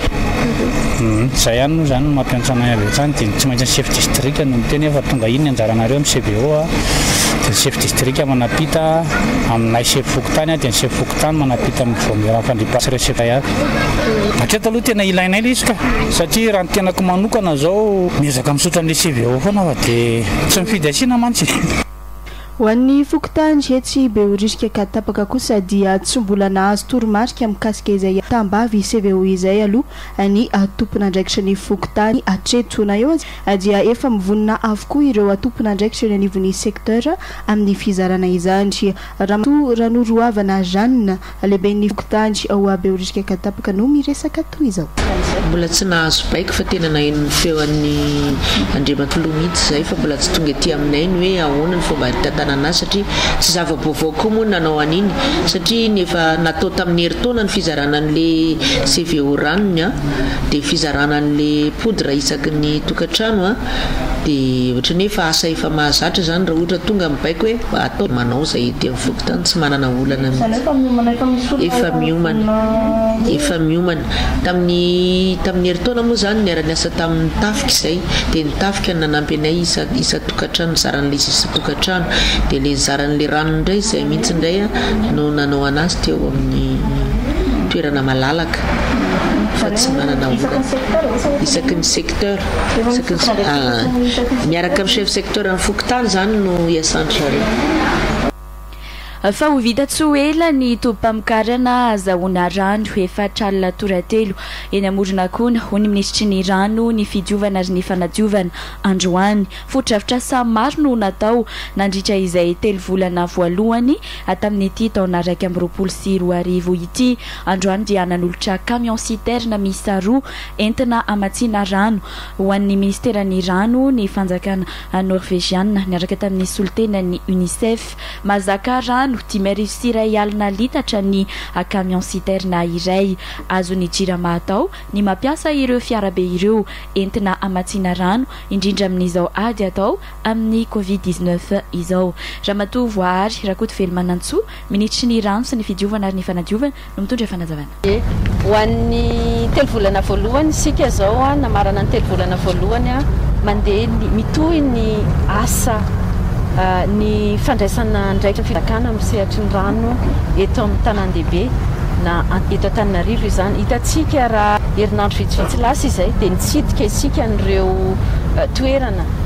zay ihany moa zany mampiantso anay avy hatrany dia tsy maintsy ny chef district no miteny efa tonga iny anjaranareo amin'ny C V O a dia ny chef district manapita aminay chef fokotany dia ny chef fokotany manapita amin'ny voamerany fandriam-pahalemana reseta ihany hatreto aloha tena ilainay le izy ka satria raha ny tenako manokana zao miezaka misotra an'le C V O foana fa dia tsy mifidy asiana mantsy ho an'ny fokotany etsy be ho risika ka tapaka kosa dia tsy mbola nahazo toromarika mikasika izay tambavy C V O izay aloha ny tompon'andraikitra ny fokotany atretona eo dia efa mivonina avokoa ireo tompon'andraikitra ny anivon'ny secteur amin'ny fizarana izandry raha ranoroavana Jeanne lehibe ny fokotany ao be ho risika ka tapaka no miresaka toy izao mbola tsy nahazo baiko fa tena naheno ny feoan'ny Andriamatoa mihitsy zay fa mbola tsy tonga ety aminay ny hoe ahoana ny fomba tanana satria tsy zava-baovao koa moa nanao an'iny satria nefa natao tamin'ny herintaona ny fizarana an'le C V O ranony a dia fizarana an'le poudre isaky ny tokantrano a dia ohatra ny efa asa efa mahazatra zany raha ohatra tonga mibaiko hoe atao manao zay ety amin'ny fokotany tsy manana olana efa miomana efa miomana tamin'ny tamin'ny herintaona moa zany niara niasa tamin'ny tafika izay dia ny tafika nanampy anay isa isa tokantrano zaran'le sisa tokantrano dia le zaran'le rano indray izay mihitsy indray a no nanao anazy teo amin'ny toerana malalaka fa tsy manana olana isaky ny secteur miaraka amin'ny chef secteur amin'ny fokotany zany no iasantra reo fa ho vita tsy ho ela ny tompam-pamokarana azahoana rano efatra alina toratelo eny Amoronakona ho ny minisitry ny rano ny fidiovana ary ny fanadiovana androany fotodrafitrasa maro no natao nandritra izay telo volana voalohany tamin'ity taona raiky amby roapolo sy roa arivo ity androany dia nanolotra camion citerne miisa roa entina amatsiana rano ho an'ny ministeran'ny rano ny fanjakana norvégiana niaraka tamin'ny solitena ny UNICEF mazaka rano dimy arivo sy iray alina litatra ny camion citerne iray azo ny jirama atao ny mampiasa ireo fiarabe ireo entina amatsiana rano indrindra amin'izao ady atao amin'ny covid dix-neuf izao Ramatoa Voary Rakoto Velomanantsoa ministry ny rano sy ny fidiovana ary ny fanadiovana no mitondra fanazavana ho an'ny telo volana voalohany sika zao namarana ny telo volana voalohany mandeha mitohy ny asa ny fandraisana ndraikitra fizakana amin'ny sehatry ny rano eto amin'ny tanan-dehibe na eto Antananarivo izany hitatsika raha herinandro vitsivitsy lasa izay dia nitsidika isika n'ireo toerana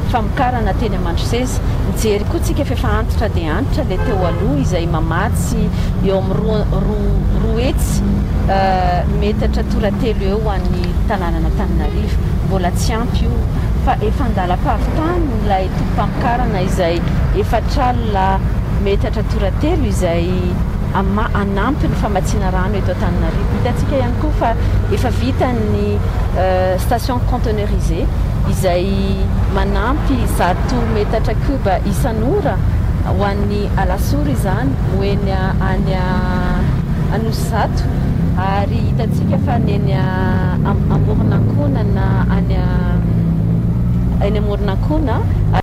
famokarana teny Mandroseza nijery koa tsika fefa antitra dia antitra le teo aloha izay mamatsy eo amin'ny roa etsy metatra toratelo eo an'ny tanànana Antananarivo mbola tsy ampy io fa efa andalam-pahavitany ilay tompam-pamokarana izay efatralina metatra toratelo izay ama anampy ny famatsiana rano eto Antananarivo. Hitantsika ihany koa fa efa vita ny station conteneurisée izay manampy zato metatra kuba isan'ora ho an'ny Alasory izany hoeny any Anosizato ary hitantsika fa neny Amoronankona na any any Amoronankona.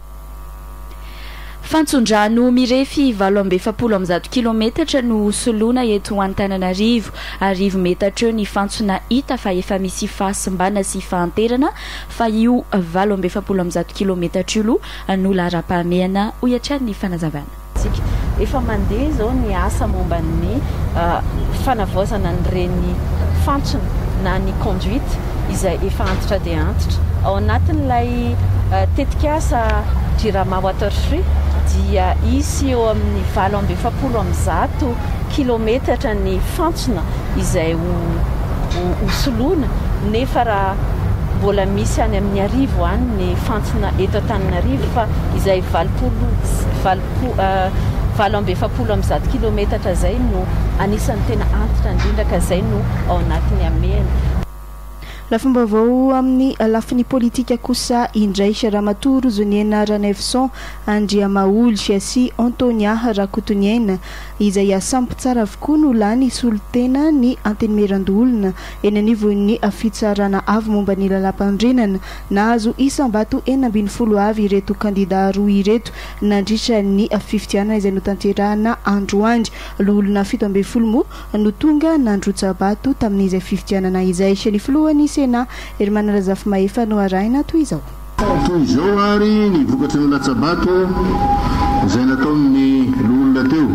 Fantsondrano mirefy valo amby efapolo amby zato kilometatra no soloina eto Antananarivo. Arivo metatra eo ny fantsona hita fa efa misy fahasimbana sy fahanterana fa io valo amby efapolo amby zato kilometatra io no lara-pahamehana ho iatrany fanazavana. Efa mandeha zao ny asa momba ny fanavaozana n'ireny fantsona na ny conduite izay efa antitra dia antitra. Ao anatin'ilay tetika asa Jirama Waterfree dia isy eo amin'ny valo amby efapolo amby zato kilometatra ny fantsona izay ho soloina nefa raha mbola misy any amin'ny arivo any ny fantsona eto Antananarivo fa izay valopolo valo amby efapolo amby zato kilometatra zay no anisan'ny tena antitra indrindra ka zay no ao anatiny amehany. Lafomba vao amin'ny lafiny politika kosa indray Ramatoa Rozoniena Ranefson Andriamaoly sy Antonia Rakotoniaina izay asampy tsara avokoa no lany solotena ny antenemerandolona eny anivon'ny fitsarana avy momba ny lalam-pandrenana nahazo isam-bato enina ambin'ny folo avy ireto kandida roa ireto nandritra ny fifidianana izay notanterahana androandry. Lolona fito ambin'ny folo moa no tonga nandrotsabato tamin'izay fifidianana izay sy ny filohany Sena Hermana Razafy Maefa no arahina toy izao. Toy izao ary ny vokatry ny latsabato izay nataon'ny lolona teo.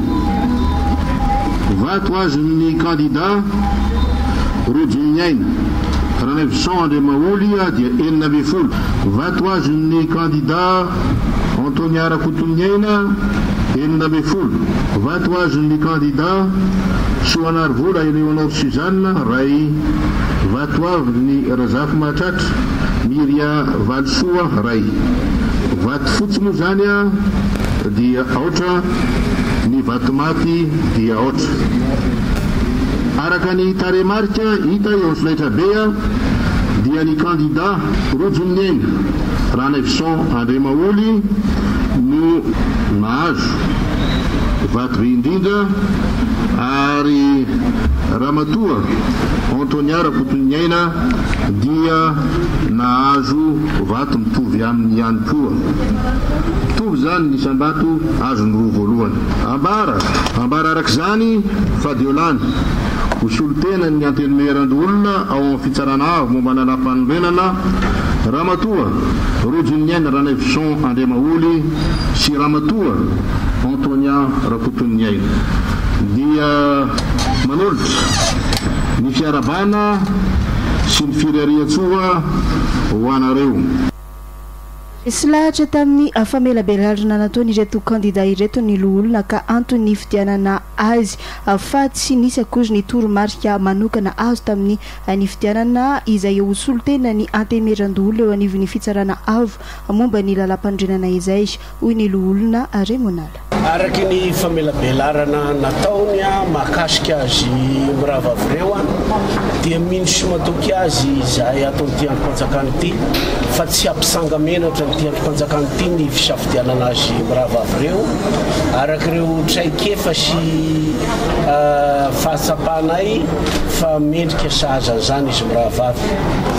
Vato azon'ny kandida Rozoniaina Ranefson Andriamaoly dia enina ambin'ny folo. Vato azon'ny kandida Antonia Rakotoniaina enina ambin'ny folo. Vato azon'ny kandida Soanarvola Eleonore Suzanne ray. Vato avy ny Razafy Mahatratra Miria Valosoa ray. Vato fotsy moa zany dia aotra, ny vato maty dia aotra. Araka ny taremarika hita eo solaitra be dia ny kandida Rozoniaina Ranefson Andriamaoly no nahazo vato be indrindra ary Ramatoa Antonia Rakotoniaina dia nahazo vato mitovy aminy ihany koa. Mitovy zany ny sambato azony roa voalohany. Ambara ambara arak'izany fa diolany ho solotena ny antenemerandolona ao amin'ny fitsarana avy momba ny lalam-panorenana Ramatoa Rozoniaina Ranefson Andriamaoly sy Ramatoa Antonia Rakotoniaina dia manolotra ny fiarabana sy ny firariatsoa ho anareo. Islahatra tamin'ny famelabelarana nataony ireto kandida ireto ny lolona ka antony fidianana azy fa tsy nisy akory ny toromarika manokana azo tamin'ny ny fidianana izay ho solotena ny antenemerandolo eo anivon'ny fitsarana avo momba ny lalam-pandrenana izay hoy ny lolona Remonala. Araky ny famelabelarana nataony mahakasika azy mirava avy ireo dia mino sy matoky azy izay ataon'ity androm-panjakana ity fa tsy ampisangamenatra n'ity androm-panjakana ity ny fisafidianana azy mirava avy ireo araky ireo traikefa sy fahasapahana fa mendrika sahazany zany izy mirava avy.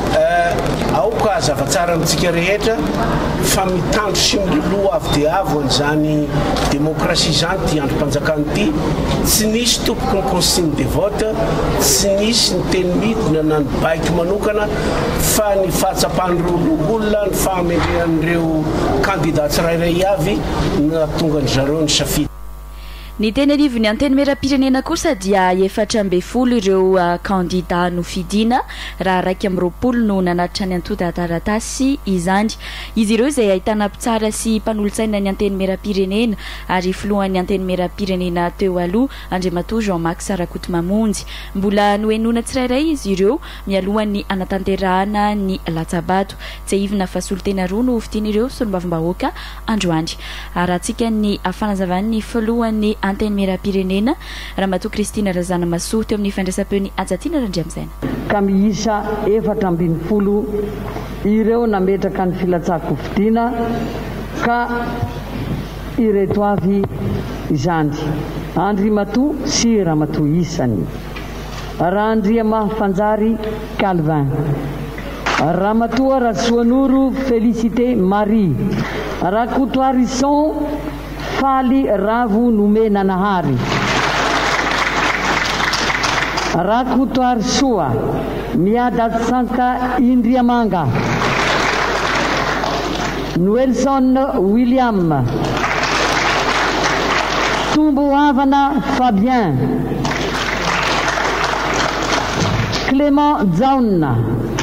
Aoka zava-tsara amintsika rehetra fa mitandro sy miloloha avy dia avy an'izany démocratie zany ty androm-panjakana ity tsy nisy tompoky ny consigne de vote, tsy nisy ny teny midina na ny baiky manokana fa ny fahatsapahan'ireo olona ny fahamendrenan'ireo candidat tsirairay avy na tonga ny zareo ny safidy. ny teny arivony anteny mera-pirenena kosa dia efatra ambe folo ireo kandida no fidina raha raiky amby roapolo no nanatitra ny antota taratasy izany izy ireo izay ahitana mpitsara sy mpanolotsaina ny anteny mera-pirenena ary filohan'ny anteny mera-pirenena teo aloha Andriamatoa Jean-Max Rakotomamonjy mbola noenona tsirairay izy ireo mialohan'ny anatanterahana ny latsabato tsy ivina fa solotena roa no fidina ireo solombavambahoaka androany arahantsika ny fanazavany filohan'ny anteny mera-pirenena Ramatoa Kristina Razana Masoa teo amin'ny fandraisam-peony Ajatiana Randriamizaina ka miisa efatra ambin'ny folo ireo nametraka ny filatsako fidina ka ireto avy izany Andriamatoa sy Ramatoa isany Randriamafanjary Calvin Ramatoa Rasoanoro Félicité Marie Rakotoarison Faly Ravo Nome Nanahary Rakotoary Soa Miadatsanka Indriamanga Noelson William Tumboavana Fabien Clément Zauna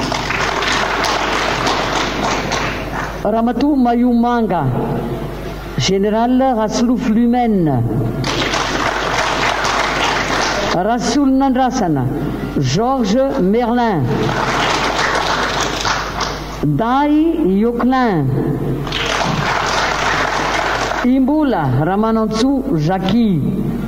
Ramatoa Mayumanga Général Raslouf Lumène Rasoul Nandrasana Georges Merlin Dai Yoklin Imbola Ramanantsu Jackie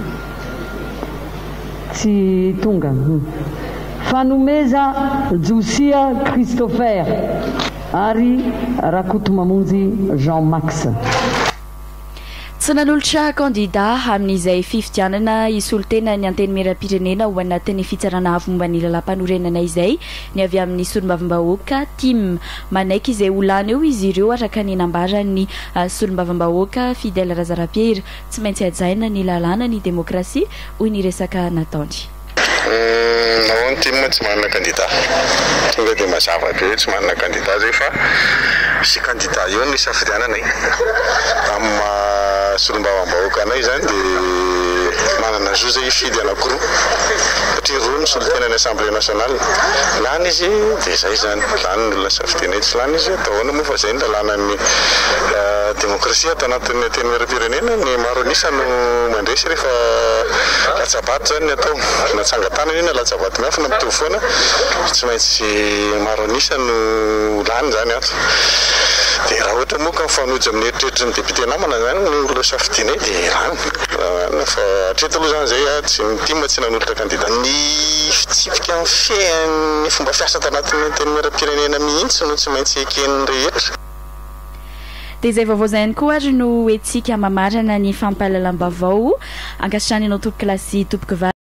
Tsy tonga Fanomeza Jousia Christopher Ari Rakotomamonjy Jean-Max tsy nanolotra kandida amin'izay fifidianana isolotena ny anteny mera-pirenena ho anatin'ny fitsarana avy momba ny lalam-panorenana izay ny avy amin'ny solombavambahoaka tim manaiky izay olana eo izy ireo araka ny nambaran'ny solombavambahoaka Fidèle Razarapiera tsy maintsy ajaina ny lalàna ny demokrasia hoy ny resaka nataony nahoany tim tsy manana kandida tonga dia mazava be tsy manana kandida zay fa sy kandida io ny safidiananay amin'ny solombavambahoaka anay zany dia manana zo zay ifidy anankiroa satria roa ny solotena ny assemblée nationale lany izy dia zay zany lany ny olona safidianay tsy lany izy atahoana moa fa zay ny lalànan'ny demokrasia atao anatin'ny anteny mera-pirenena ny maro anisa no mandresy rehefa latsabato zany ny atao natsangatana iny latsabato miafina mitovy foana tsy maintsy maro anisa no lany zany ato dia raha ohatra moa ka mifanojo amin'ny eritreritra ny député namana zany ny olona safidinay dia rano fa hatreto aloha zany zay tsy mitima tsy nanolotra kandida ny fitsipika amin'ny fean'ny fomba fiasa tao anatin'ny anteny mera-pirenena mihitsy no tsy maintsy eken'ny rehetra dia izay vaovao zany koa ary no etsika mamarana ny fampahalalam-bavao ankasitrany anao tompoko klasy tompoko va